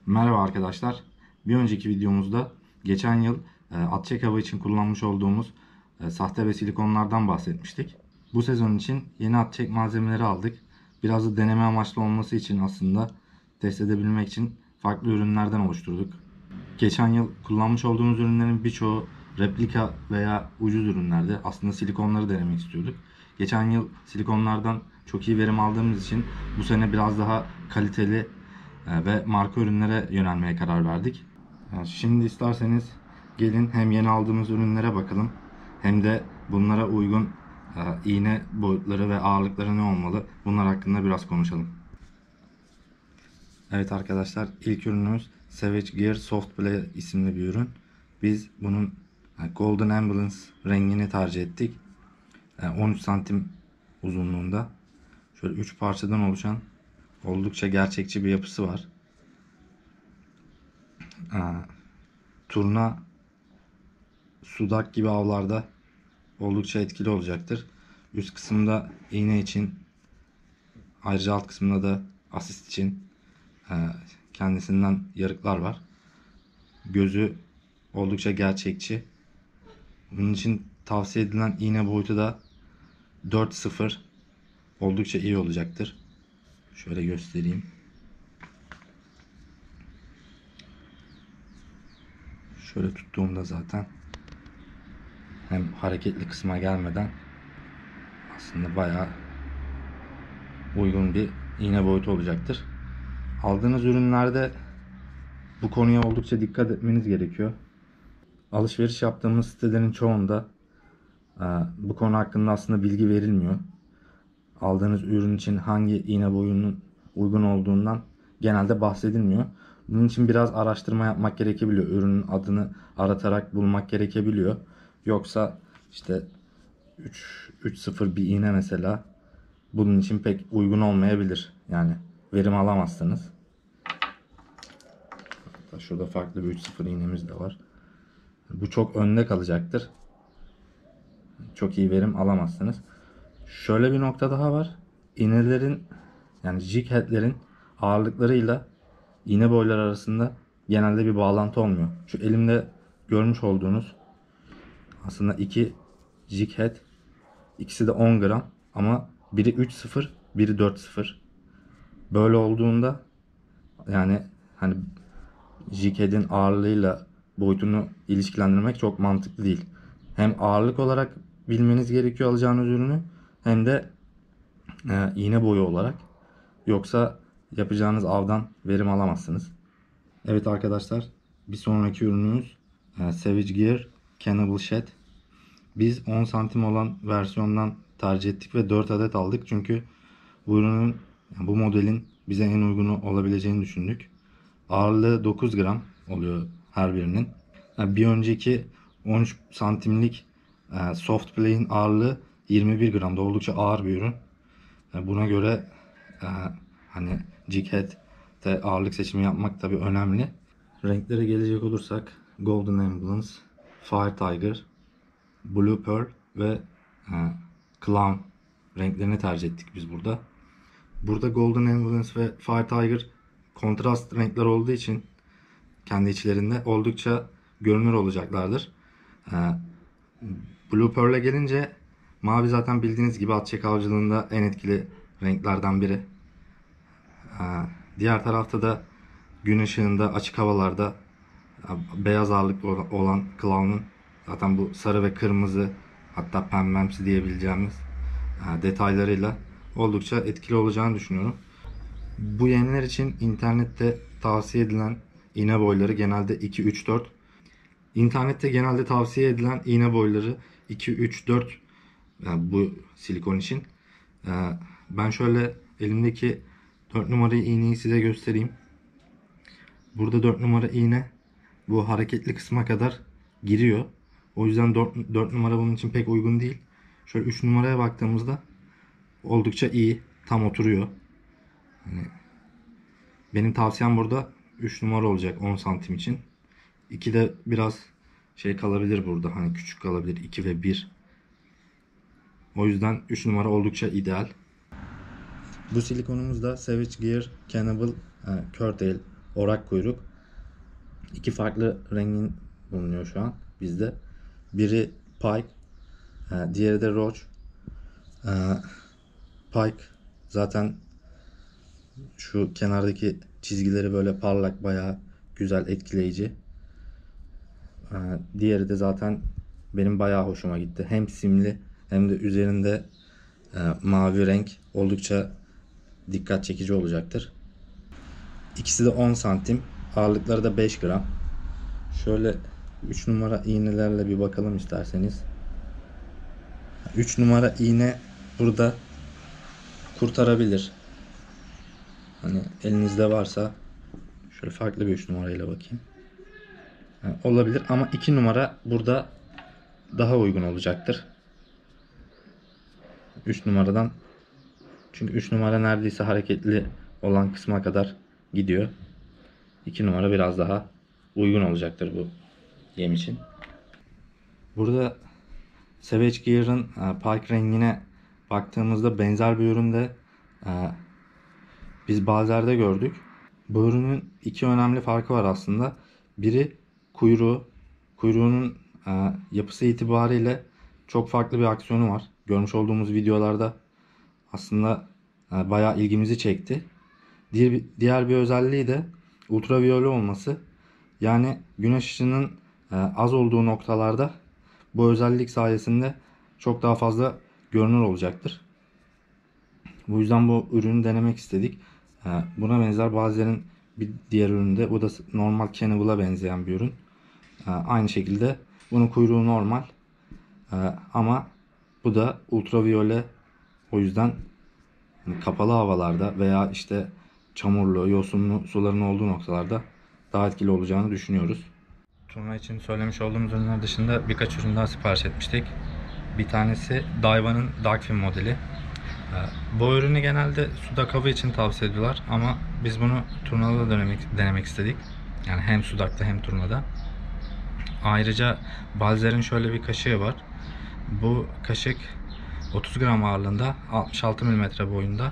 Merhaba arkadaşlar. Bir önceki videomuzda geçen yıl at çek hava için kullanmış olduğumuz sahte ve silikonlardan bahsetmiştik. Bu sezon için yeni at çek malzemeleri aldık. Biraz da deneme amaçlı olması için aslında test edebilmek için farklı ürünlerden oluşturduk. Geçen yıl kullanmış olduğumuz ürünlerin birçoğu replika veya ucuz ürünlerdi. Aslında silikonları denemek istiyorduk. Geçen yıl silikonlardan çok iyi verim aldığımız için bu sene biraz daha kaliteli ve marka ürünlere yönelmeye karar verdik. Şimdi isterseniz gelin hem yeni aldığımız ürünlere bakalım hem de bunlara uygun iğne boyutları ve ağırlıkları ne olmalı, bunlar hakkında biraz konuşalım. Evet arkadaşlar, ilk ürünümüz Savage Gear Soft Play isimli bir ürün. Biz bunun Golden Ambulance rengini tercih ettik. 13 santim uzunluğunda. Şöyle 3 parçadan oluşan oldukça gerçekçi bir yapısı var. Turna, sudak gibi avlarda oldukça etkili olacaktır. Üst kısımda iğne için, ayrıca alt kısmında da asist için kendisinden yarıklar var. Gözü oldukça gerçekçi. Bunun için tavsiye edilen iğne boyutu da 4.0, oldukça iyi olacaktır. Şöyle göstereyim. Şöyle tuttuğumda zaten hem hareketli kısma gelmeden aslında bayağı uygun bir iğne boyutu olacaktır. Aldığınız ürünlerde bu konuya oldukça dikkat etmeniz gerekiyor. Alışveriş yaptığımız sitelerin çoğunda bu konu hakkında aslında bilgi verilmiyor. Aldığınız ürün için hangi iğne boyunun uygun olduğundan genelde bahsedilmiyor. Bunun için biraz araştırma yapmak gerekebiliyor. Ürünün adını aratarak bulmak gerekebiliyor. Yoksa işte 3.0 bir iğne mesela bunun için pek uygun olmayabilir. Yani verim alamazsınız. Hatta şurada farklı bir 3.0 iğnemiz de var. Bu çok önde kalacaktır. Çok iyi verim alamazsınız. Şöyle bir nokta daha var. İğnelerin, yani jig head'lerin ağırlıklarıyla iğne boyları arasında genelde bir bağlantı olmuyor. Şu elimde görmüş olduğunuz aslında iki jig head, ikisi de 10 gram ama biri 3.0, biri 4.0. Böyle olduğunda yani hani jig head'in ağırlığıyla boyutunu ilişkilendirmek çok mantıklı değil. Hem ağırlık olarak bilmeniz gerekiyor alacağınız ürünü, hem de iğne boyu olarak. Yoksa yapacağınız avdan verim alamazsınız. Evet arkadaşlar, bir sonraki ürünümüz Savage Gear Cannibal Shed. Biz 10 santim olan versiyondan tercih ettik ve 4 adet aldık. Çünkü bu ürünün, bu modelin bize en uygunu olabileceğini düşündük. Ağırlığı 9 gram oluyor her birinin. Bir önceki 13 santimlik Soft Play'in ağırlığı 21 gramda, oldukça ağır bir ürün. Buna göre hani jig head'de ağırlık seçimi yapmak tabii önemli. Renklere gelecek olursak Golden Ambulance, Fire Tiger, Blue Pearl ve Clown renklerini tercih ettik biz burada. Burada Golden Ambulance ve Fire Tiger kontrast renkler olduğu için kendi içlerinde oldukça görünür olacaklardır. Blue Pearl'e gelince mavi zaten bildiğiniz gibi at çek avcılığında en etkili renklerden biri. Diğer tarafta da gün ışığında açık havalarda beyaz ağırlıklı olan Clown'un zaten bu sarı ve kırmızı, hatta pembemsi diyebileceğimiz detaylarıyla oldukça etkili olacağını düşünüyorum. Bu yeniler için internette tavsiye edilen iğne boyları genelde 2, 3, 4. İnternette genelde tavsiye edilen iğne boyları 2, 3, 4 yani bu silikon için. Ben şöyle elimdeki 4 numara iğneyi size göstereyim. Burada 4 numara iğne bu hareketli kısma kadar giriyor. O yüzden 4 numara bunun için pek uygun değil. Şöyle 3 numaraya baktığımızda oldukça iyi, tam oturuyor. Yani benim tavsiyem burada 3 numara olacak 10 santim için. 2 de biraz şey kalabilir burada, hani küçük kalabilir, 2 ve 1. O yüzden 3 numara oldukça ideal. Bu silikonumuz da Savage Gear Cannibal Curtail orak kuyruk. İki farklı rengin bulunuyor şu an bizde. Biri Pike, diğeri de Roach. Pike zaten şu kenardaki çizgileri böyle parlak, bayağı güzel, etkileyici. Diğeri de zaten benim bayağı hoşuma gitti. Hem simli hem de üzerinde mavi renk oldukça dikkat çekici olacaktır. İkisi de 10 santim. Ağırlıkları da 5 gram. Şöyle 3 numara iğnelerle bir bakalım isterseniz. 3 numara iğne burada kurtarabilir. Hani elinizde varsa şöyle farklı bir 3 numarayla bakayım. Olabilir ama 2 numara burada daha uygun olacaktır. 3 numaradan, çünkü 3 numara neredeyse hareketli olan kısma kadar gidiyor. 2 numara biraz daha uygun olacaktır bu yem için. Burada Savage Gear'ın Pike rengine baktığımızda benzer bir ürün de biz Balzer'de gördük. Bu ürünün iki önemli farkı var aslında. Biri kuyruğu. Kuyruğunun yapısı itibariyle çok farklı bir aksiyonu var. Görmüş olduğumuz videolarda aslında bayağı ilgimizi çekti. Diğer bir özelliği de ultraviyole olması. Yani güneş ışığının az olduğu noktalarda bu özellik sayesinde çok daha fazla görünür olacaktır. Bu yüzden bu ürünü denemek istedik. Buna benzer bazılarının bir diğer üründe, bu da normal Cannibal'a benzeyen bir ürün. Aynı şekilde bunun kuyruğu normal ama bu da ultraviyole. O yüzden kapalı havalarda veya işte çamurlu, yosunlu suların olduğu noktalarda daha etkili olacağını düşünüyoruz. Turna için söylemiş olduğumuz ürünler dışında birkaç ürün daha sipariş etmiştik. Bir tanesi Daiwa'nın Darkfin modeli. Bu ürünü genelde sudak hava için tavsiye ediyorlar ama biz bunu turnada da denemek istedik. Yani hem sudakta hem turnada. Ayrıca Balzer'in şöyle bir kaşığı var. Bu kaşık 30 gram ağırlığında, 66 mm boyunda.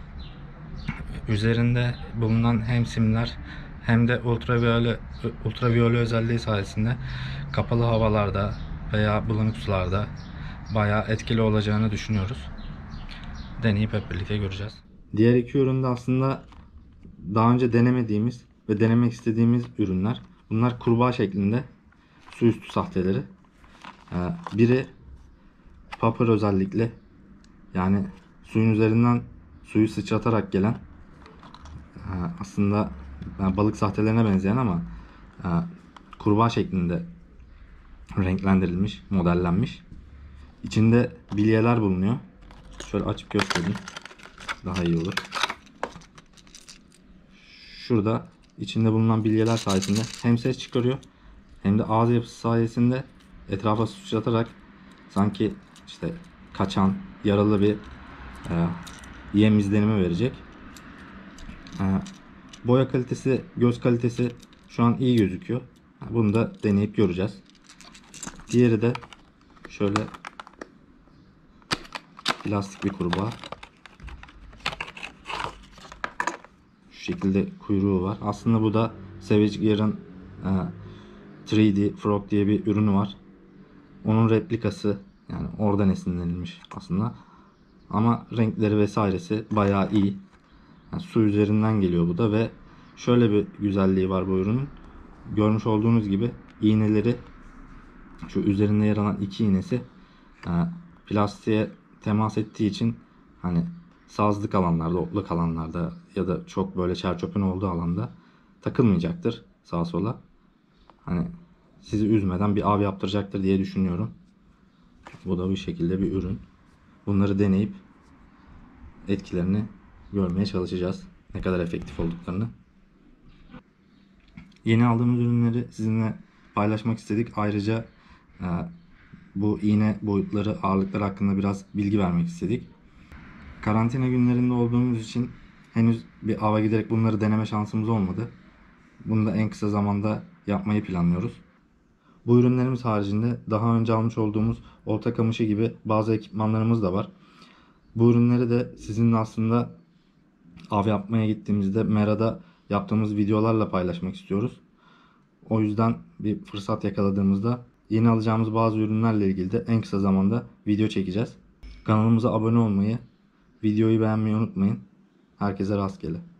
Üzerinde bulunan hem simler hem de ultraviyole özelliği sayesinde kapalı havalarda veya bulanık sularda bayağı etkili olacağını düşünüyoruz. Deneyip hep birlikte göreceğiz. Diğer iki ürün de aslında daha önce denemediğimiz ve denemek istediğimiz ürünler. Bunlar kurbağa şeklinde su üstü sahteleri. Biri popper özellikle, yani suyun üzerinden suyu sıçratarak gelen, aslında balık sahtelerine benzeyen ama kurbağa şeklinde renklendirilmiş, modellenmiş. İçinde bilyeler bulunuyor. Şöyle açıp göstereyim. Daha iyi olur. Şurada içinde bulunan bilyeler sayesinde hem ses çıkarıyor hem de ağız yapısı sayesinde etrafa sıçratarak sanki işte kaçan, yaralı bir yem izlenimi verecek. Boya kalitesi, göz kalitesi şu an iyi gözüküyor. Bunu da deneyip göreceğiz. Diğeri de şöyle plastik bir kurbağa. Şu şekilde kuyruğu var. Aslında bu da Savage Gear'ın 3D Frog diye bir ürünü var. Onun replikası, yani oradan esinlenilmiş aslında. Ama renkleri vesairesi bayağı iyi. Yani su üzerinden geliyor bu da ve şöyle bir güzelliği var bu ürünün. Görmüş olduğunuz gibi iğneleri, şu üzerinde yer alan iki iğnesi plastiğe temas ettiği için hani sazlık alanlarda, otluk alanlarda ya da çok böyle çer çöpün olduğu alanda takılmayacaktır sağa sola. Hani sizi üzmeden bir av yaptıracaktır diye düşünüyorum. Bu da bir şekilde bir ürün. Bunları deneyip etkilerini görmeye çalışacağız. Ne kadar efektif olduklarını. Yeni aldığımız ürünleri sizinle paylaşmak istedik. Ayrıca bu iğne boyutları, ağırlıkları hakkında biraz bilgi vermek istedik. Karantina günlerinde olduğumuz için henüz bir ava giderek bunları deneme şansımız olmadı. Bunu da en kısa zamanda yapmayı planlıyoruz. Bu ürünlerimiz haricinde daha önce almış olduğumuz olta kamışı gibi bazı ekipmanlarımız da var. Bu ürünleri de sizinle aslında av yapmaya gittiğimizde merada yaptığımız videolarla paylaşmak istiyoruz. O yüzden bir fırsat yakaladığımızda yeni alacağımız bazı ürünlerle ilgili de en kısa zamanda video çekeceğiz. Kanalımıza abone olmayı, videoyu beğenmeyi unutmayın. Herkese rastgele.